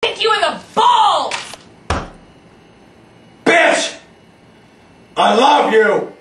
kick you in the balls! Bitch! I love you!